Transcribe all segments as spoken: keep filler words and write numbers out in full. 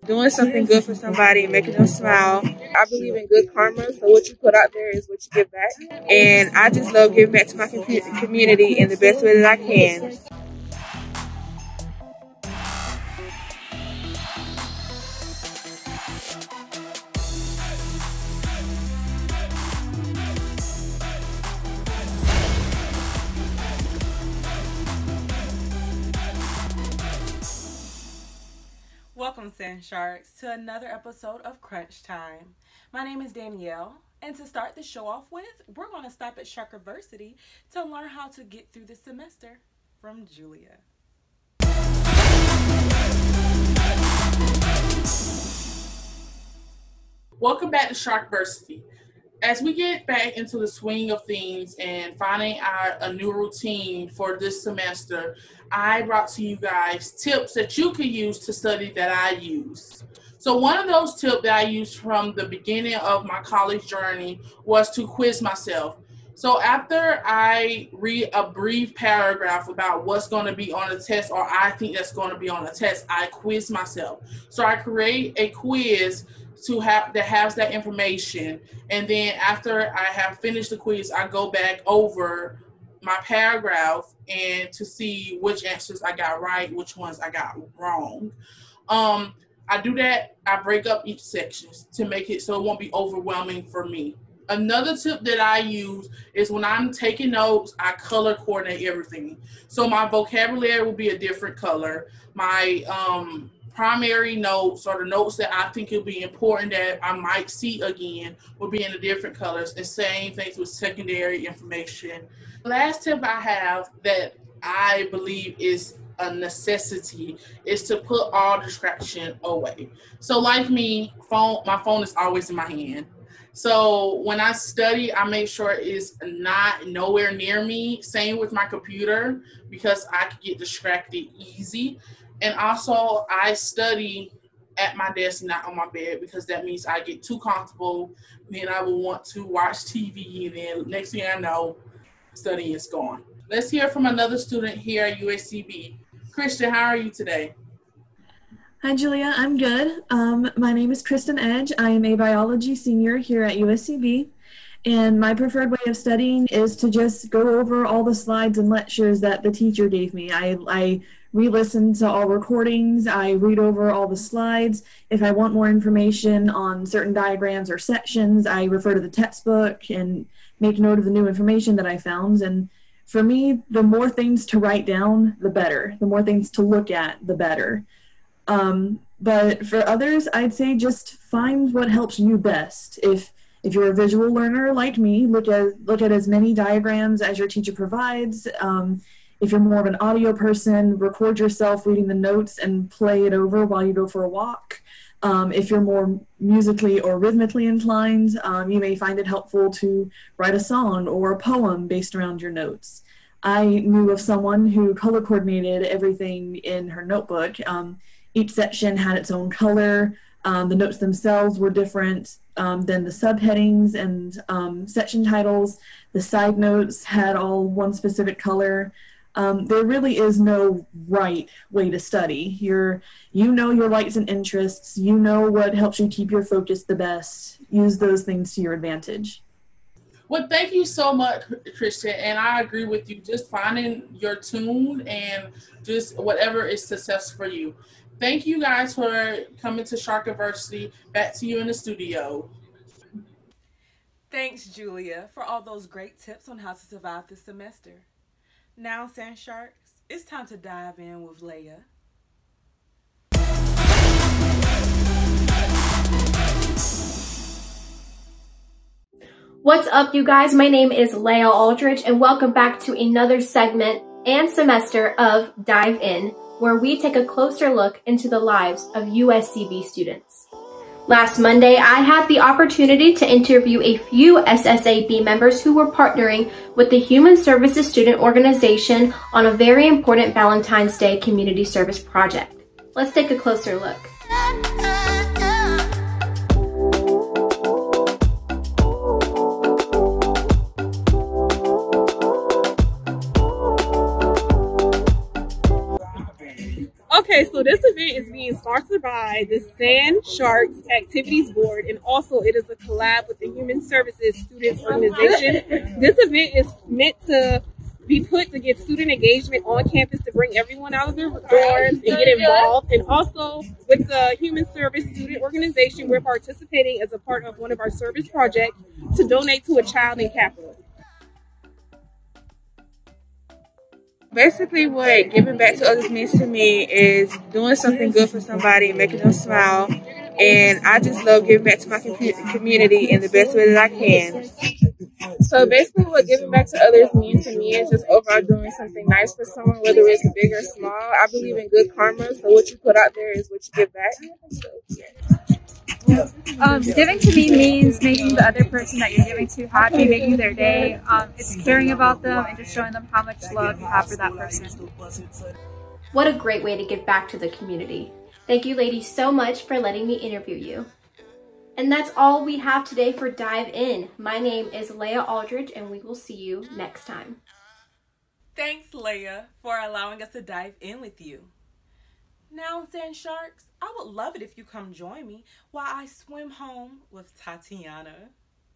doing something good for somebody and making them smile. I believe in good karma, so what you put out there is what you give back. And I just love giving back to my community in the best way that I can. Welcome, Sand Sharks, to another episode of Crunch Time. My name is Danielle, and to start the show off with, we're going to stop at Sharkiversity to learn how to get through the semester from Julia. Welcome back to Sharkiversity. As we get back into the swing of things and finding our a new routine for this semester, I brought to you guys tips that you can use to study that I use. So one of those tips that I used from the beginning of my college journey was to quiz myself. So after I read a brief paragraph about what's going to be on the test, or I think that's going to be on the test, I quiz myself. So I create a quiz to have that has that information, and then after I have finished the quiz, I go back over my paragraph and to see which answers I got right, which ones I got wrong. Um, I do that. I break up each section to make it so it won't be overwhelming for me. Another tip that I use is when I'm taking notes, I color coordinate everything. So my vocabulary will be a different color. My um, primary notes, or the notes that I think will be important that I might see again, will be in the different colors. And same things with secondary information. The last tip I have that I believe is a necessity is to put all distraction away. So like me, phone, my phone is always in my hand. So when I study, I make sure it's not nowhere near me. Same with my computer, because I can get distracted easy. And also I study at my desk, not on my bed, because that means I get too comfortable. Then I will want to watch T V, and then next thing I know, studying is gone. Let's hear from another student here at U S C B. Christian, how are you today? Hi, Julia. I'm good. Um, my name is Kristen Edge. I am a biology senior here at U S C B, and my preferred way of studying is to just go over all the slides and lectures that the teacher gave me. I, I re-listen to all recordings. I read over all the slides. If I want more information on certain diagrams or sections, I refer to the textbook and make note of the new information that I found. And for me, the more things to write down, the better. The more things to look at, the better. Um, but for others, I'd say just find what helps you best. If if you're a visual learner like me, look at look at as many diagrams as your teacher provides. Um, if you're more of an audio person, record yourself reading the notes and play it over while you go for a walk. Um, if you're more musically or rhythmically inclined, um, you may find it helpful to write a song or a poem based around your notes. I knew of someone who color coordinated everything in her notebook. Um, each section had its own color. Um, the notes themselves were different um, than the subheadings and um, section titles. The side notes had all one specific color. Um, there really is no right way to study. You're, you know your likes and interests. You know what helps you keep your focus the best. Use those things to your advantage. Well, thank you so much, Christian, and I agree with you. Just finding your tune and just whatever is success for you. Thank you guys for coming to Sharkiversity. Back to you in the studio. Thanks, Julia, for all those great tips on how to survive this semester. Now, Sand Sharks, it's time to dive in with Leia. What's up, you guys? My name is Leia Aldridge, and welcome back to another segment and semester of Dive In, where we take a closer look into the lives of U S C B students. Last Monday, I had the opportunity to interview a few S S A B members who were partnering with the Human Services Student Organization on a very important Valentine's Day community service project. Let's take a closer look. Okay, so this event is being sponsored by the Sand Sharks Activities Board, and also it is a collab with the Human Services Students Organization. This event is meant to be put to get student engagement on campus, to bring everyone out of their dorms and get involved. And also with the Human Service Student Organization, we're participating as a part of one of our service projects to donate to a child in capital. Basically, what giving back to others means to me is doing something good for somebody and making them smile. And I just love giving back to my community in the best way that I can. So basically, what giving back to others means to me is just overall doing something nice for someone, whether it's big or small. I believe in good karma, so what you put out there is what you give back. So, yeah. Um, giving to me means making the other person that you're giving to happy, making their day. Um, it's caring about them and just showing them how much love you have for that person. What a great way to give back to the community. Thank you ladies so much for letting me interview you. And that's all we have today for Dive In. My name is Leah Aldridge, and we will see you next time. Thanks, Leah, for allowing us to dive in with you. Now, Sand Sharks, I would love it if you come join me while I swim home with Tatiana.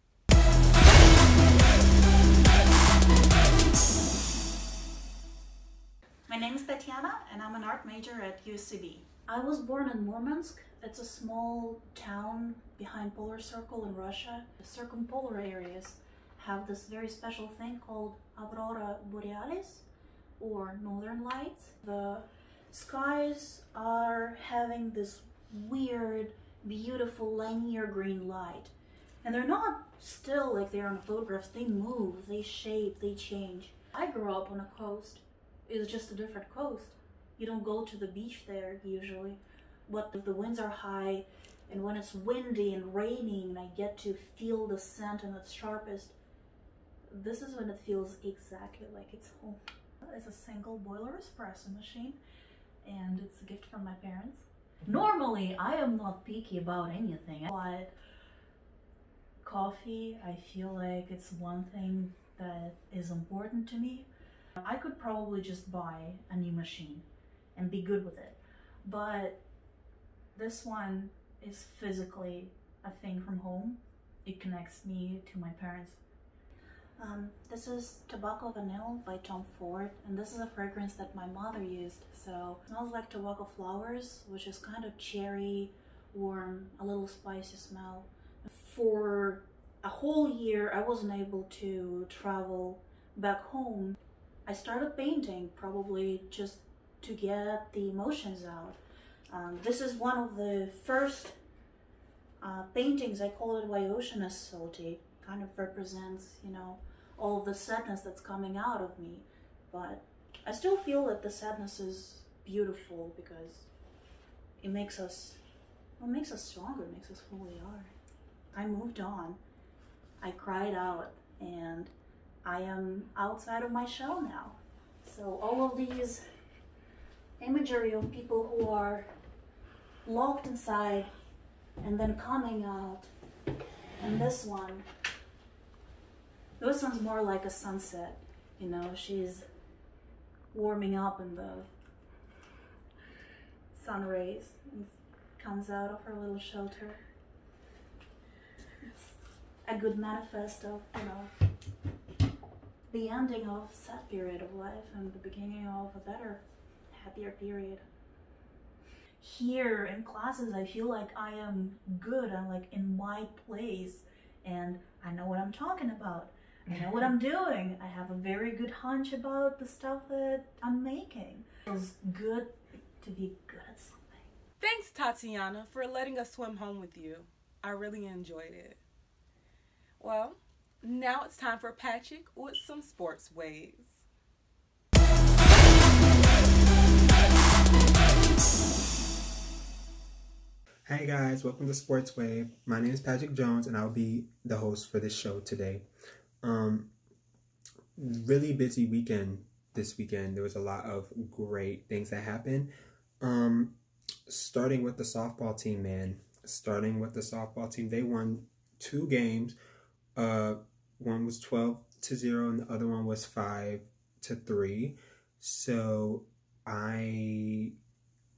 My name is Tatiana, and I'm an art major at U S C B. I was born in Murmansk. It's a small town behind Polar Circle in Russia. The circumpolar areas have this very special thing called Aurora Borealis, or Northern Lights. The skies are having this weird, beautiful linear green light. And they're not still like they are on the photographs. They move, they shape, they change. I grew up on a coast. It's just a different coast. You don't go to the beach there usually. But if the winds are high and when it's windy and raining and I get to feel the scent in its sharpest, this is when it feels exactly like it's home. It's a single boiler espresso machine, and it's a gift from my parents. Normally, I am not picky about anything, but coffee, I feel like it's one thing that is important to me. I could probably just buy a new machine and be good with it, but this one is physically a thing from home. It connects me to my parents. Um, this is Tobacco Vanille by Tom Ford, and this is a fragrance that my mother used. So it smells like tobacco flowers, which is kind of cherry, warm, a little spicy smell. For a whole year, I wasn't able to travel back home. I started painting probably just to get the emotions out. Um, this is one of the first uh, paintings. I call it Vyoshanna Salty. Kind of represents, you know, all of the sadness that's coming out of me. But I still feel that the sadness is beautiful because it makes us, well, it makes us stronger, it makes us who we are. I moved on. I cried out, and I am outside of my shell now. So all of these imagery of people who are locked inside and then coming out, and this one, this one's more like a sunset, you know, she's warming up in the sun rays and comes out of her little shelter. It's a good manifest of, you know, the ending of a sad period of life and the beginning of a better, happier period. Here in classes, I feel like I am good, I'm like in my place, and I know what I'm talking about. I know what I'm doing. I have a very good hunch about the stuff that I'm making. It feels good to be good at something. Thanks, Tatiana, for letting us swim home with you. I really enjoyed it. Well, now it's time for Patrick with some sports waves. Hey guys, welcome to Sports Wave. My name is Patrick Jones, and I'll be the host for this show today. Um, really busy weekend this weekend. There was a lot of great things that happened. Um, starting with the softball team, man. Starting with the softball team, they won two games. Uh, one was twelve to zero, and the other one was five to three. So I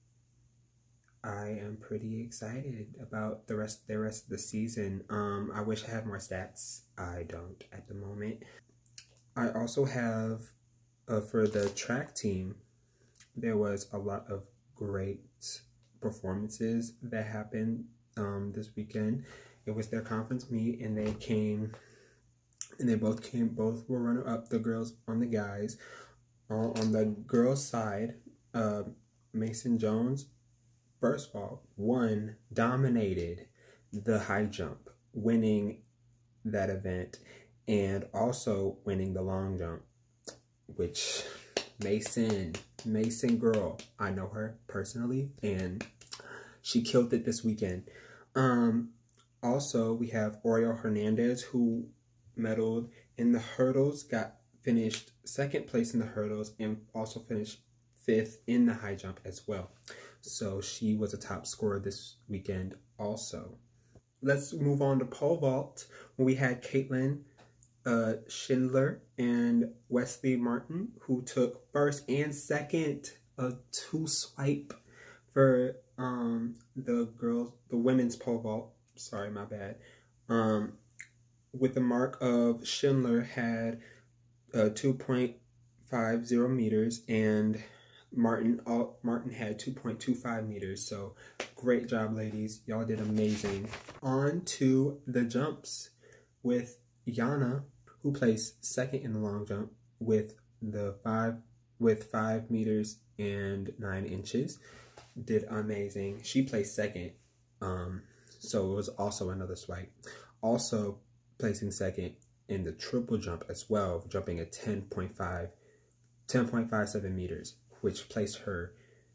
pretty excited about the rest the rest of the season. Um, I wish I had more stats. I don't at the moment. I also have, uh, for the track team, there was a lot of great performances that happened um, this weekend. It was their conference meet, and they came, and they both came, both were runner up, the girls on the guys. Uh, on the girls' side, uh, Mason Jones, first of all, won, dominated the high jump, winning that event, and also winning the long jump, which Mason, Mason girl, I know her personally, and she killed it this weekend. Um, also, we have Oriel Hernandez, who medaled in the hurdles, got finished second place in the hurdles, and also finished fifth in the high jump as well. So she was a top scorer this weekend also. Let's move on to pole vault, when we had Caitlin uh, Schindler and Wesley Martin, who took first and second, a two swipe for um, the girls, the women's pole vault. Sorry, my bad. Um, with the mark of Schindler had uh, two point five zero meters, and Martin uh, Martin had two point two five meters. So great job, ladies. Y'all did amazing. On to the jumps with Yana, who placed second in the long jump with the five with five meters and nine inches. Did amazing. She placed second. Um, so it was also another swipe. Also placing second in the triple jump as well, jumping at ten point five, ten point five seven meters, which placed her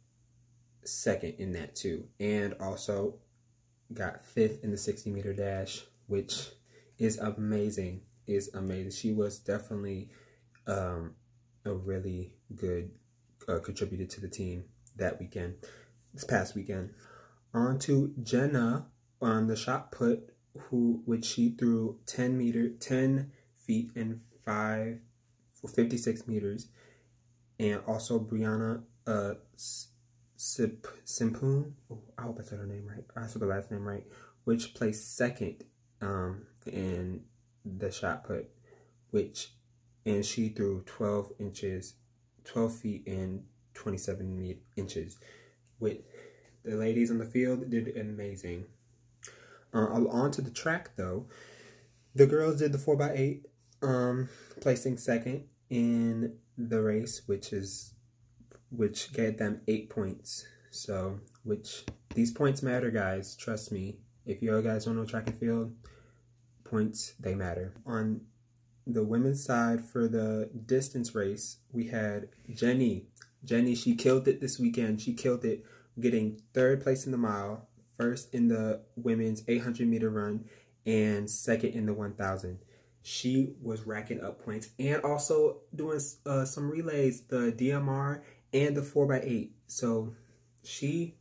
second in that too. And also got fifth in the sixty meter dash, which is amazing, is amazing. She was definitely um, a really good uh, contributor to the team that weekend, this past weekend. On to Jenna on the shot put, who which she threw ten meter, ten feet and five for fifty-six meters, and also Brianna uh Sip Simpoon. Oh, I hope I said her name right. I said the last name right, which placed second um in the shot put, which and she threw twelve inches, twelve feet and twenty-seven inches. With the ladies on the field did amazing. Uh, on to the track though. The girls did the four by eight, um, placing second in the race, which is which gave them eight points. So, which these points matter, guys. Trust me. If you guys don't know track and field, points, they matter. On the women's side for the distance race, we had Jenny. Jenny, she killed it this weekend. She killed it, getting third place in the mile, first in the women's eight hundred meter run, and second in the one thousand. She was racking up points and also doing uh, some relays, the D M R and the four by eight. So she,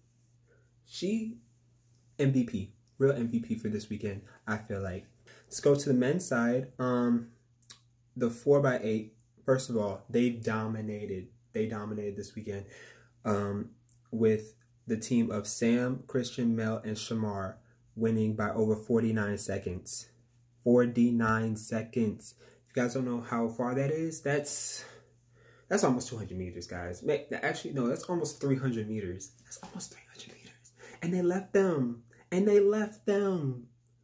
she M V P, real M V P for this weekend, I feel like. Let's go to the men's side. Um, the four by eight, first of all, they dominated. They dominated this weekend um, with the team of Sam, Christian, Mel, and Shamar winning by over forty-nine seconds. forty-nine seconds. If you guys don't know how far that is, that's that's almost two hundred meters, guys. Actually, no, that's almost three hundred meters. That's almost three hundred meters. And they left them. And they left them.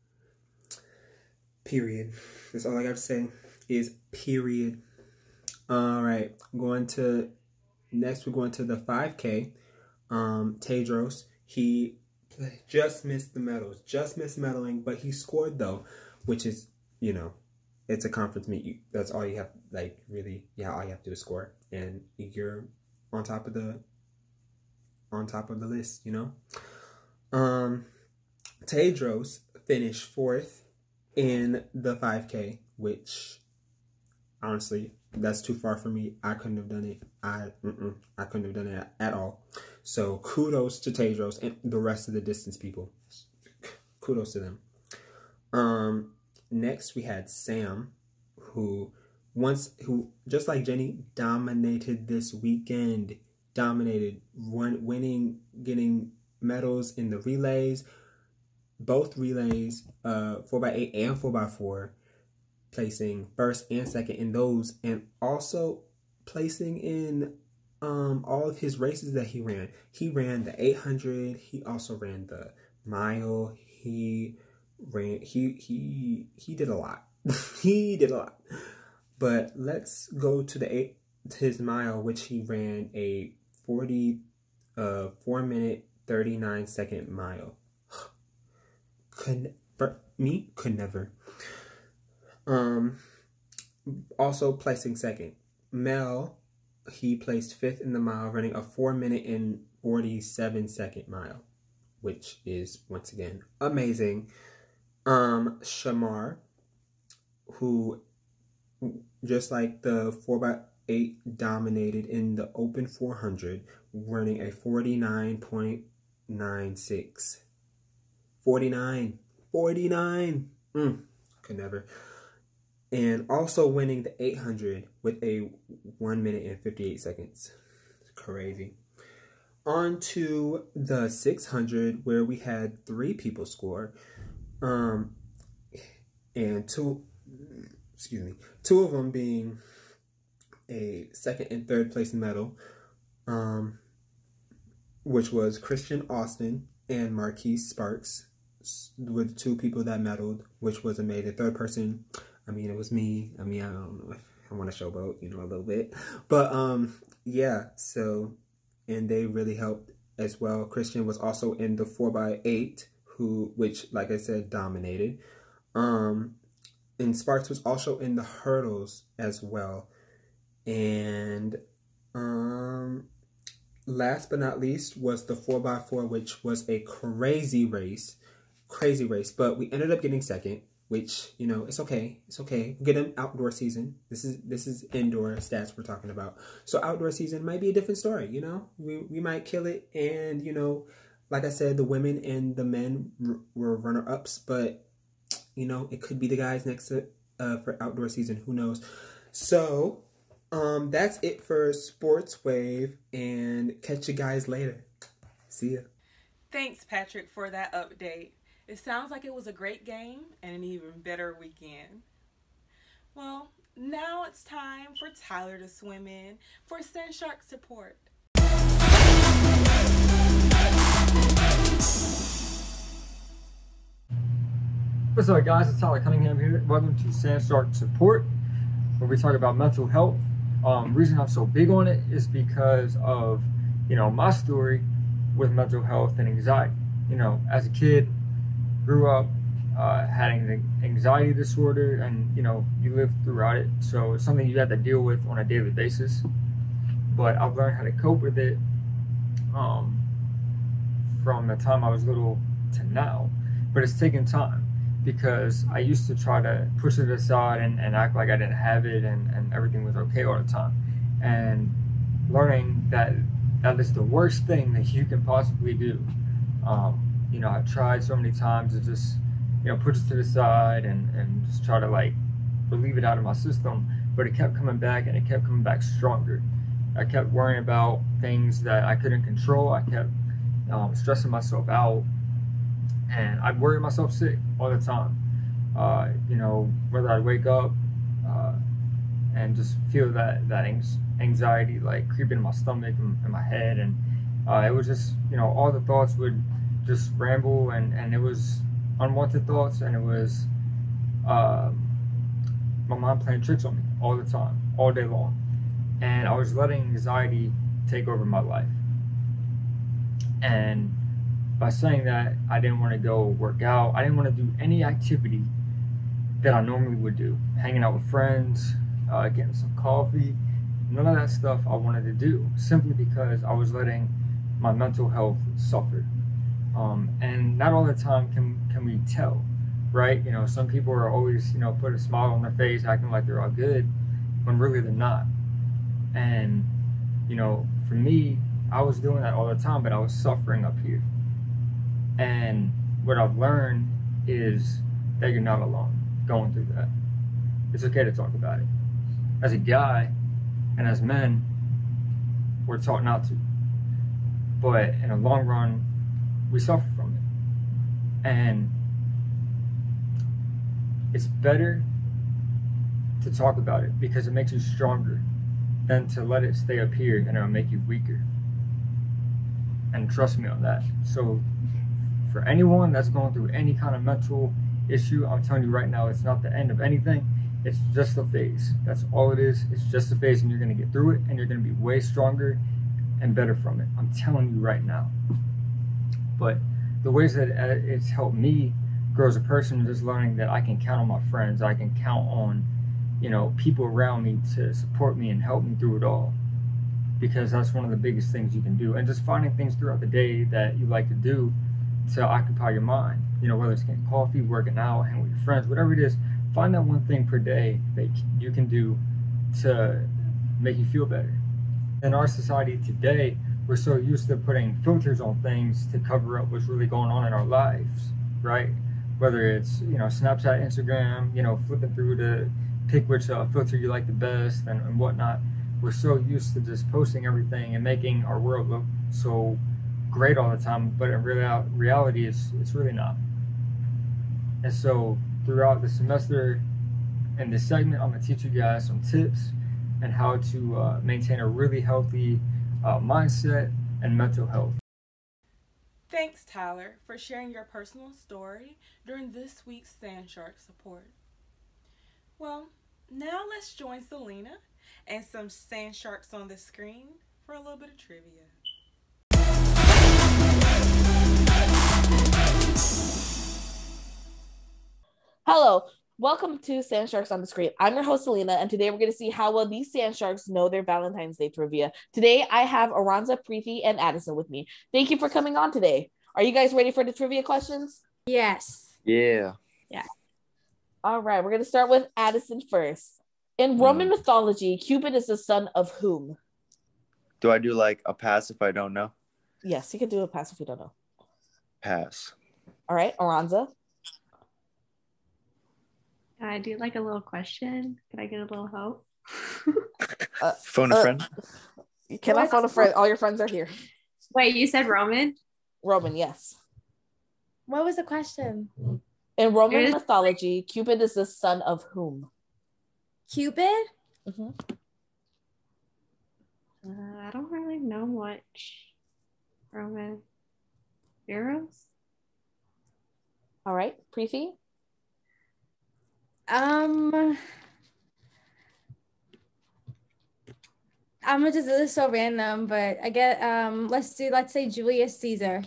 Period. That's all I got to say is period. All right. Going to, next we're going to the five K. Um, Tedros, he just missed the medals, just missed medaling, but he scored though, which is, you know, it's a conference meet. You, that's all you have, like, really, yeah, all you have to do is score, and you're on top of the, on top of the list, you know. Um, Tedros finished fourth in the five K, which, honestly, that's too far for me. I couldn't have done it. I, mm-mm, I couldn't have done it at all. So kudos to Tedros and the rest of the distance people. Kudos to them. Um, next we had Sam, who once who just like Jenny dominated this weekend. Dominated, won, winning, getting medals in the relays, both relays, uh, four by eight and four by four, placing first and second in those, and also placing in um, all of his races that he ran. He ran the eight hundred. He also ran the mile. He ran. He he he did a lot. he did a lot. But let's go to the eight his mile, which he ran a forty, uh, four minute thirty nine second mile. Could for me could never. Um. Also placing second, Mel. He placed fifth in the mile, running a four minute and forty-seven second mile, which is once again amazing. Um, Shamar, who just like the four by eight dominated in the open four hundred, running a forty-nine point nine six. forty-nine. forty-nine. Mm, could never. And also winning the eight hundred with a one minute and fifty-eight seconds. Crazy. On to the six hundred, where we had three people score. Um, and two, excuse me, two of them being a second and third place medal, um, which was Christian Austin and Marquise Sparks, were the two people that medaled, which was amazing. Third person, I mean, it was me. I mean, I don't know if I want to showboat, you know, a little bit. But, um, yeah, so, and they really helped as well. Christian was also in the four by eight, who, which, like I said, dominated. Um, and Sparks was also in the hurdles as well. And, um, last but not least was the four by four, which was a crazy race. Crazy race. But we ended up getting second. Which, you know, it's okay. It's okay. Get an outdoor season. This is this is indoor stats we're talking about. So outdoor season might be a different story, you know? We we might kill it. And, you know, like I said, the women and the men were runner-ups. But, you know, it could be the guys next to uh, for outdoor season. Who knows? So, um, that's it for Sports Wave. And catch you guys later. See ya. Thanks, Patrick, for that update. It sounds like it was a great game and an even better weekend. Well, now it's time for Tyler to swim in for Sand Shark support. What's up, guys? It's Tyler Cunningham here. Welcome to Sand Shark Support, where we talk about mental health. Um, reason I'm so big on it is because of, you know, my story with mental health and anxiety. You know, as a kid, grew up uh, having an anxiety disorder, and you know, you live throughout it, so it's something you have to deal with on a daily basis. But I've learned how to cope with it um, from the time I was little to now. But it's taken time, because I used to try to push it aside and, and act like I didn't have it, and, and everything was okay all the time. And learning that that is the worst thing that you can possibly do. Um, You know, I've tried so many times to just, you know, push it to the side and, and just try to, like, relieve it out of my system. But it kept coming back, and it kept coming back stronger. I kept worrying about things that I couldn't control. I kept um, stressing myself out. And I'd worry myself sick all the time. Uh, you know, whether I'd wake up uh, and just feel that, that anxiety, like, creeping in my stomach and in my head. And uh, it was just, you know, all the thoughts would just ramble, and, and it was unwanted thoughts, and it was uh, my mind playing tricks on me all the time, all day long. And I was letting anxiety take over my life. And by saying that, I didn't want to go work out. I didn't want to do any activity that I normally would do. Hanging out with friends, uh, getting some coffee, none of that stuff I wanted to do, simply because I was letting my mental health suffer. Um, and not all the time can can we tell, right? You know, some people are always, you know, put a smile on their face, acting like they're all good, when really they're not. And, you know, for me, I was doing that all the time, but I was suffering up here. And what I've learned is that you're not alone going through that. It's okay to talk about it. As a guy, and as men, we're taught not to. But in the long run, we suffer from it. And it's better to talk about it because it makes you stronger than to let it stay up here and it'll make you weaker. And trust me on that. So for anyone that's going through any kind of mental issue, I'm telling you right now, it's not the end of anything. It's just a phase. That's all it is. It's just a phase, and you're going to get through it, and you're going to be way stronger and better from it. I'm telling you right now. But the ways that it's helped me grow as a person is learning that I can count on my friends. I can count on, you know, people around me to support me and help me through it all. Because that's one of the biggest things you can do. And just finding things throughout the day that you like to do to occupy your mind. You know, whether it's getting coffee, working out, hanging with your friends, whatever it is, find that one thing per day that you can do to make you feel better. In our society today, we're so used to putting filters on things to cover up what's really going on in our lives, right? Whether it's, you know, Snapchat, Instagram, you know, flipping through to pick which uh, filter you like the best and, and whatnot. We're so used to just posting everything and making our world look so great all the time, but in real, reality, it's, it's really not. And so throughout the semester in this segment, I'm going to teach you guys some tips and how to uh, maintain a really healthy uh, mindset and mental health. Thanks, Tyler, for sharing your personal story during this week's Sand Shark Support. Well, now let's join Selena and some sand sharks on the screen for a little bit of trivia. Hello, welcome to Sand Sharks on the Screen. I'm your host, Selena, and today we're going to see how well these sand sharks know their Valentine's Day trivia. Today, I have Aranza, Preeti, and Addison with me. Thank you for coming on today. Are you guys ready for the trivia questions? Yes. Yeah. Yeah. All right, we're going to start with Addison first. In Roman mm. mythology, Cupid is the son of whom? Do I do like a pass if I don't know? Yes, you can do a pass if you don't know. Pass. All right, Aranza. Can I do like a little question? Can I get a little help? uh, phone a uh, friend? Can I phone a friend? All your friends are here. Wait, you said Roman? Roman, yes. What was the question? In Roman There's... mythology, Cupid is the son of whom? Cupid? Mm-hmm. Uh, I don't really know much. Roman. Eros? All right, Preeti? Um, I'm gonna just, this is so random, but I get, um, let's do, let's say Julius Caesar.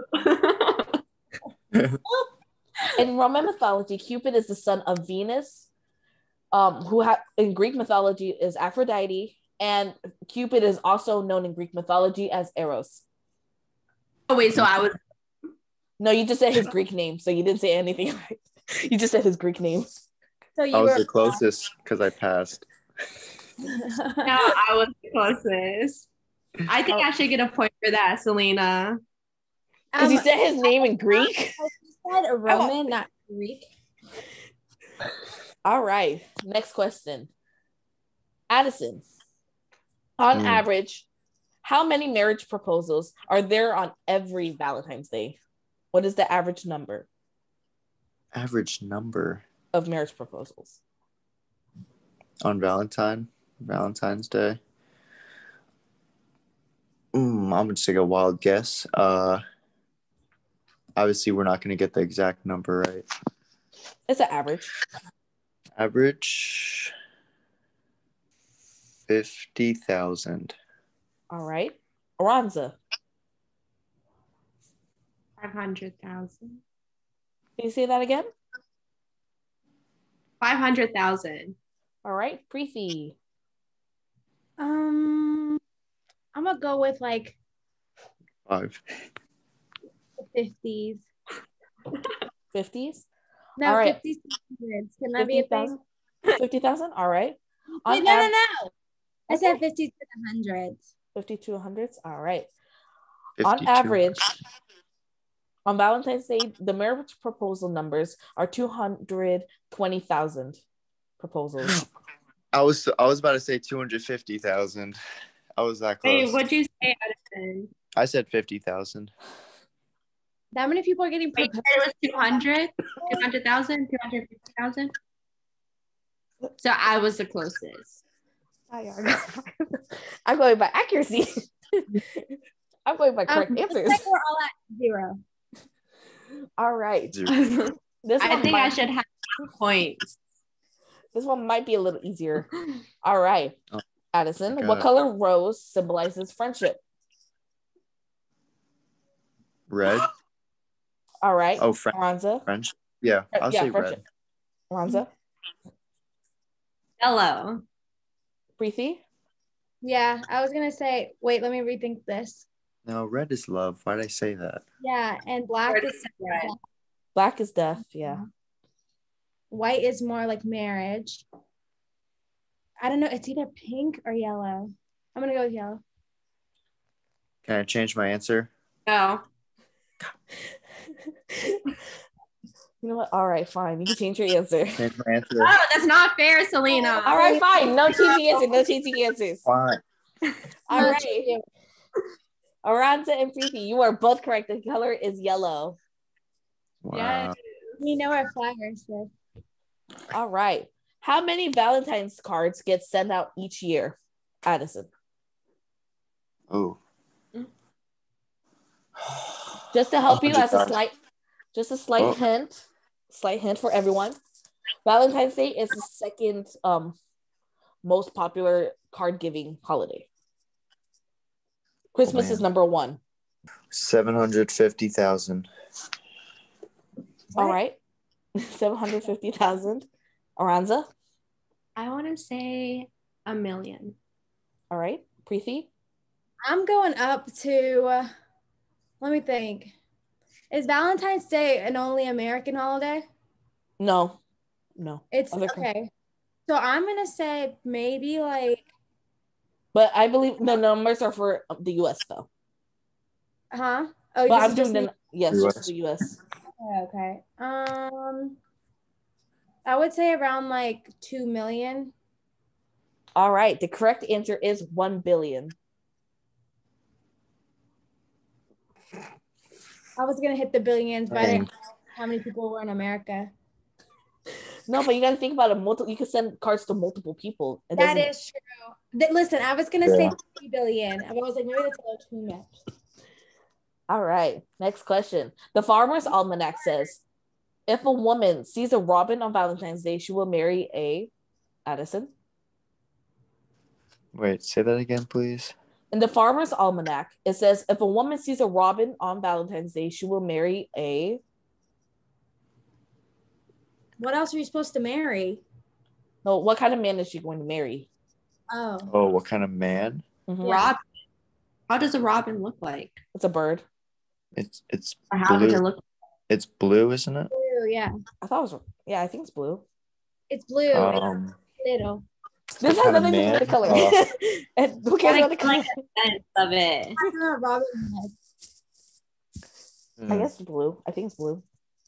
In Roman mythology, Cupid is the son of Venus, um, who ha- in Greek mythology is Aphrodite, and Cupid is also known in Greek mythology as Eros. Oh, wait, so I was... No, you just said his Greek name, so you didn't say anything right. You just said his Greek name. So you I was were... the closest because I passed. No, I was the closest. I think oh. I should get a point for that, Selena. Because um, you said his name in Greek? You said a Roman, not Greek. All right. Next question. Addison, on mm. average, how many marriage proposals are there on every Valentine's Day? What is the average number? Average number? Of marriage proposals. On Valentine? Valentine's Day? Mm, I'm going to take a wild guess. Uh, obviously, we're not going to get the exact number right. It's an average. Average fifty thousand. All right. Aranza. five hundred thousand. Can you say that again? five hundred thousand. All right. Preeti. Um, I'm going to go with like five. fifties. fifties? No, all right. fifties. Can that be a thing? fifty thousand? All right. Wait, no, no, no. I okay. said fifty to the hundreds. fifty to hundreds? All right. On average, on Valentine's Day, the marriage proposal numbers are two hundred twenty thousand proposals. I was I was about to say two hundred fifty thousand. I was that close. Hey, what'd you say, Addison? I said fifty thousand. That many people are getting Wait, proposed. it was two hundred, two hundred thousand, two hundred fifty thousand. So I was the closest. I'm going by accuracy. I'm going by correct Um, answers. looks like we're all at zero. All right. Zero. This I one think might, I should have points. This one might be a little easier. All right. Oh, Addison, God. what color rose symbolizes friendship? Red. All right. Oh, French. Aranza. French. Yeah, I'll yeah, say friendship. red. Aranza. Yellow. Preeti. Yeah, I was gonna say. Wait, let me rethink this. No, red is love. Why did I say that? Yeah, and black Red is is red. Black is death. Yeah. white is more like marriage. I don't know. It's either pink or yellow. I'm gonna go with yellow. Can I change my answer? No. You know what? All right, fine. You can change your answer. Change my answer. Oh, that's not fair, Selena. All right, fine. No changing answers. No changing answers. Fine. All right. Aranza and Preeti, you are both correct. The color is yellow. Wow. Yeah, we know our flowers. So. All right. How many Valentine's cards get sent out each year, Addison? Oh. Just to help you as a one hundred slight, just a slight Oh. hint, slight hint for everyone. Valentine's Day is the second um most popular card giving holiday. Christmas man. is number one. seven hundred fifty thousand. All right. seven hundred fifty thousand. Aranza? I want to say a million. All right. Preeti? I'm going up to. Uh, let me think. Is Valentine's Day an only American holiday? No. No. It's Other- okay. So I'm gonna say maybe like. But I believe the numbers are for the U S though. Huh? Oh, But this I'm is doing just the yes, U S. just the U S. Okay. Um, I would say around like two million. All right. The correct answer is one billion. I was gonna hit the billions, but I Dang. didn't know how many people were in America. No, but you got to think about it. Multiple. You can send cards to multiple people. It That doesn't- is true. Th- listen, I was gonna Yeah. say three billion. I was like, maybe that's a little too much. All right. Next question. The Farmer's Almanac says, if a woman sees a robin on Valentine's Day, she will marry a Addison. Wait, say that again, please. In the Farmer's Almanac, it says, if a woman sees a robin on Valentine's Day, she will marry a. What else are you supposed to marry? No, what kind of man is she going to marry? Oh, Oh, what kind of man? Mhm. Robin. How does a robin look like? It's a bird. It's it's Or how blue. does it look? It's blue, isn't it? blue. Yeah, I thought it was, yeah, I think it's blue. it's blue. Um, It's little. This has kind of nothing to do with the man? color. Oh. And who cares about the Like, color? like a sense of it. I'm not Robin Hood. I hmm, guess it's blue. I think it's blue.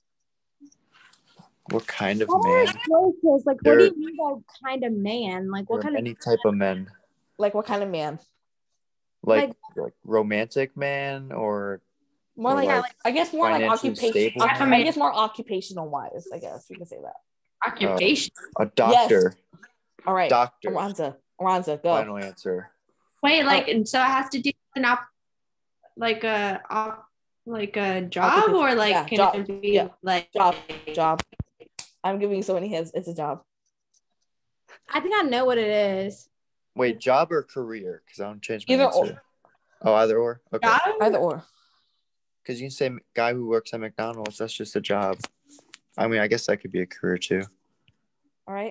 what kind of What are man? choices? Like, what do There- you mean by kind of man? Like, There what are kind of many type of men, Like what kind of man? like, Like- like romantic man or More Or like, like I guess more like financially occupation. stable I, man. guess more occupational wise. I guess we can say that. Occupation. a doctor. All right, Doctor. Aranza, Aranza, go. Final answer. Wait, like, and so it has to do with an op, like a op, like a job, Occupation. or like Yeah, can job. it be Yeah. like Job, job. I'm giving you so many hints. It's a job. I think I know what it is. Wait, job or career? Because I don't change my Either or. answer. Oh, either or. Okay. job? Either or. Because you can say guy who works at McDonald's. That's just a job. I mean, I guess that could be a career too. All right.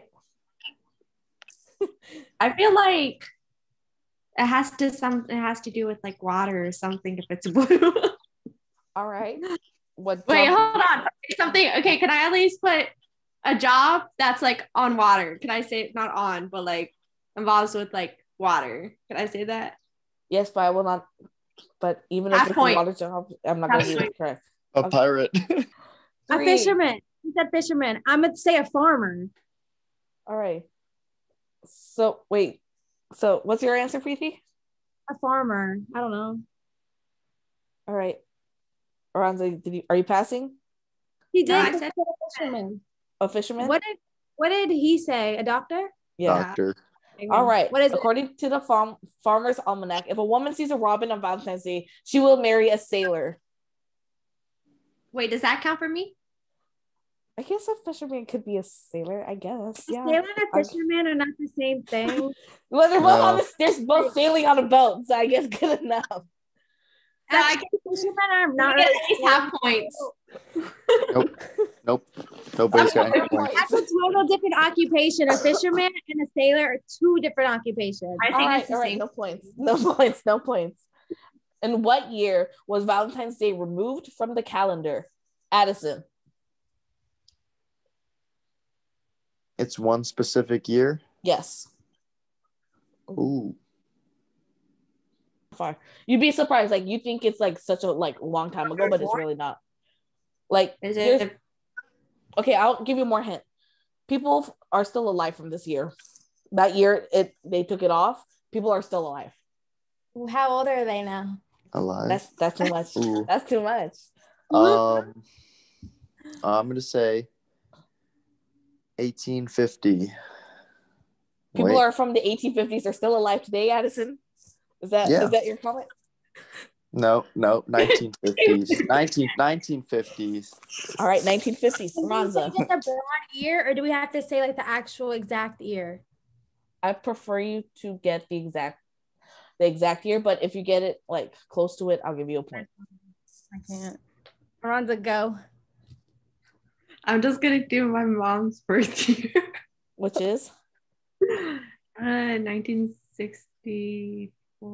I feel like it has to some. It has to do with like water or something. If it's blue. All right. What? Wait, job- hold on. Something. Okay, can I at least put a job that's like on water? Can I say not on, but like involves with like water? Can I say that? Yes, but I will not. But even if Half it's point. a water job, I'm not Half going to be point. correct. A Okay. pirate. A Three. fisherman. He said fisherman. I'm gonna say a farmer. All right. So wait. So what's your answer, Preeti? A farmer. I don't know. All right. Aranza, did you, are you passing? He did. No, I I said said a fisherman. A fisherman? What did What did he say? A doctor? Yeah. Doctor. All right. What is it? According to the farm Farmer's Almanac, if a woman sees a robin on Valentine's Day, she will marry a sailor. Wait, does that count for me? I guess a fisherman could be a sailor. I guess. Yeah. Sailor and a fisherman are not the same thing. Well, they're both No. on the, they're both sailing on a boat, so I guess good enough. Yeah, I guess fishermen are not We get really at least half points. Nope. Nope. Nobody's got any points. That's a total different occupation. A fisherman and a sailor are two different occupations. I think All right, it's the all right, same. no points. No points. No points. In what year was Valentine's Day removed from the calendar? Addison. It's one specific year. Yes. Ooh. Far. You'd be surprised. Like you think it's like such a like long time ago, but it's really not. Like Is here's- it? okay, I'll give you more hint. People are still alive from this year. That year it they took it off. People are still alive. How old are they now? Alive. That's that's too much. Ooh. That's too much. Um, I'm gonna say eighteen fifty. People Wait. are from the eighteen fifties are still alive today, Addison. Is that Yeah. is that your comment? No, no, nineteen fifties. nineteen, nineteen fifties. All right, nineteen fifties. Ronza. Is it a broad year, or do we have to say like the actual exact year? I prefer you to get the exact the exact year, but if you get it like close to it, I'll give you a point. I can't. Aranza, go. I'm just gonna do my mom's birth year. Which is uh, nineteen sixty-four,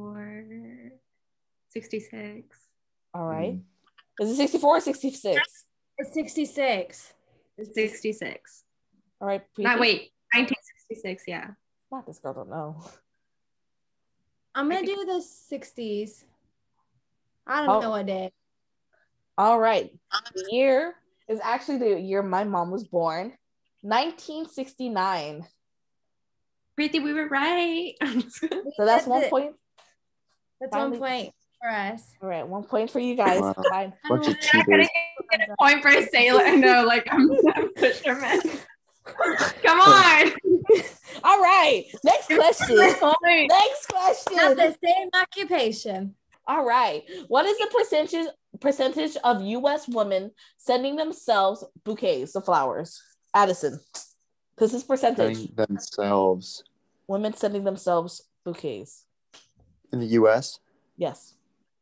sixty-six. all right. Is it sixty-four or sixty-six? It's sixty-six. It's sixty-six. All right. Not wait, nineteen sixty-six. Yeah. Not this girl don't know. I'm gonna do the sixties. I don't Oh. know what day. All right. The year is actually the year my mom was born, nineteen sixty-nine. Preeti, we were right. So that's That's one it. point. That's Finally- one point for us. All right, one point for you guys. Wow. Fine. Bunch of I'm gonna cheaters. get a point for a sailor. No, like I'm a fisherman. Come on. All right. Next question. Point. Next Not question. the same occupation. All right. What is the percentage percentage of U S women sending themselves bouquets of flowers? Addison. This is percentage. Sending themselves Women sending themselves bouquets. in the U S. Yes.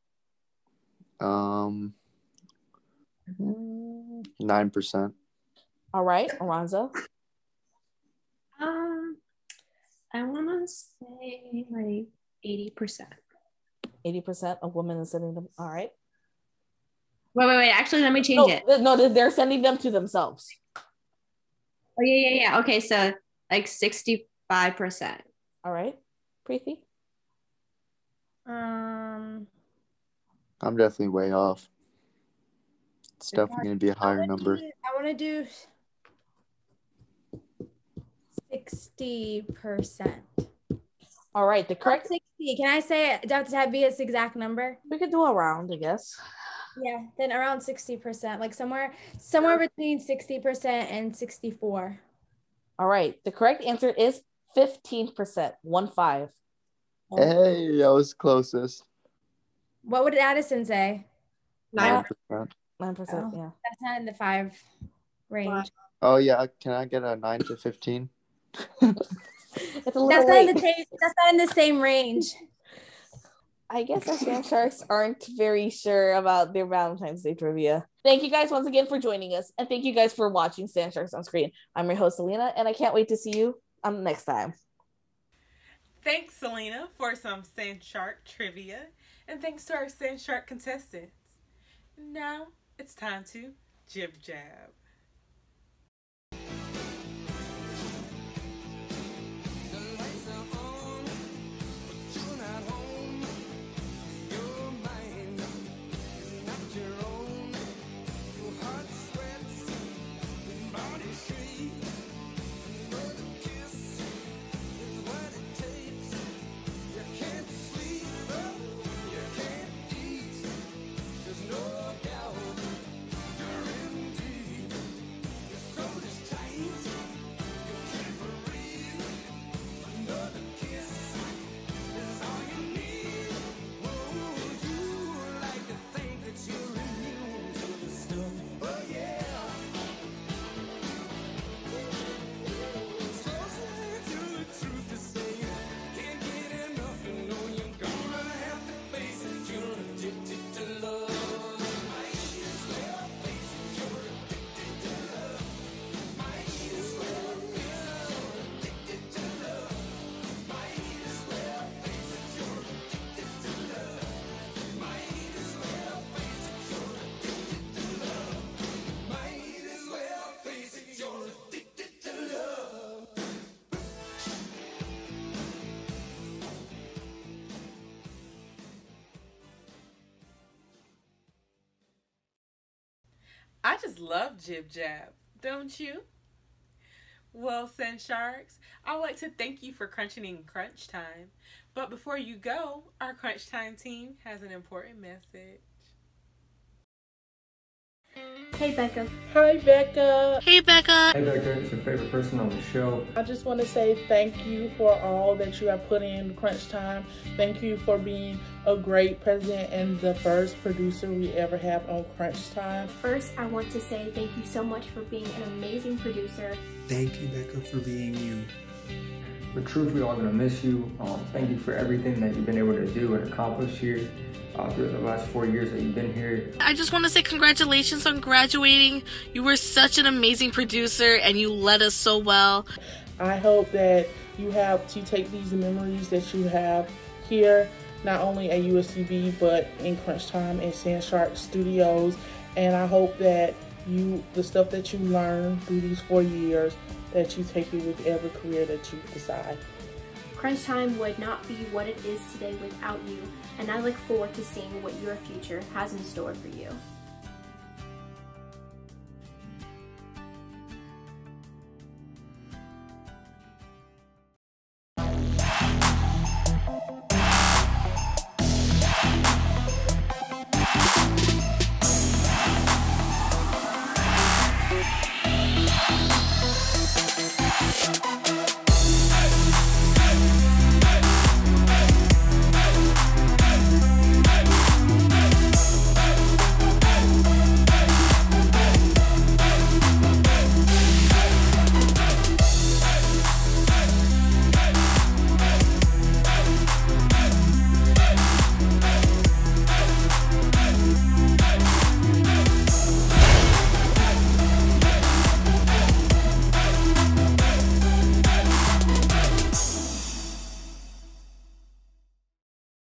Um, nine percent. All right, Aranza. Um, I want to say like eighty percent. eighty percent of women are sending them. All right. Wait, wait, wait. Actually, let me change No, it. th- no, they're sending them to themselves. Oh yeah, yeah, yeah. Okay, so like sixty-five percent. All right. Preeti? Um, I'm definitely way off. It's definitely going to be a higher number. I want to do sixty percent. All right. The correct. sixty. Can I say it? Do I have to have be its exact number? We could do a round, I guess. Yeah, then around sixty percent, like somewhere somewhere between sixty percent and sixty-four. All right. The correct answer is fifteen percent. One five. Hey, I was closest. What would Addison say? nine percent. Nine percent. Oh, Yeah. That's not in the five range. Oh, yeah. Can I get a nine to fifteen? It's a little That's not in late. the same. That's not in the same range. I guess our sand sharks aren't very sure about their Valentine's Day trivia. Thank you guys once again for joining us, and thank you guys for watching Sand Sharks on Screen. I'm your host, Selena, and I can't wait to see you um, next time. Thanks, Selena, for some Sand Shark trivia, and thanks to our Sand Shark contestants. Now it's time to jib jab. There's no doubt I just love Jib Jab, don't you? Well, Sand Sharks, I would like to thank you for crunching in Crunch Time. But before you go, our Crunch Time team has an important message. Hey, Becca. Hi, Becca. Hey, Becca. Hey, Becca. It's your favorite person on the show. I just want to say thank you for all that you have put in Crunch Time. Thank you for being a great president and the first producer we ever have on Crunch Time. First, I want to say thank you so much for being an amazing producer. Thank you, Becca, for being you. But truth, we are going to miss you. Um, thank you for everything that you've been able to do and accomplish here uh, through the last four years that you've been here. I just want to say congratulations on graduating. You were such an amazing producer and you led us so well. I hope that you have to take these memories that you have here, not only at U S C B, but in Crunch Time and Sand Shark Studios. And I hope that you, the stuff that you learned through these four years, that you take it with every career that you decide. Crunch Time would not be what it is today without you, and I look forward to seeing what your future has in store for you.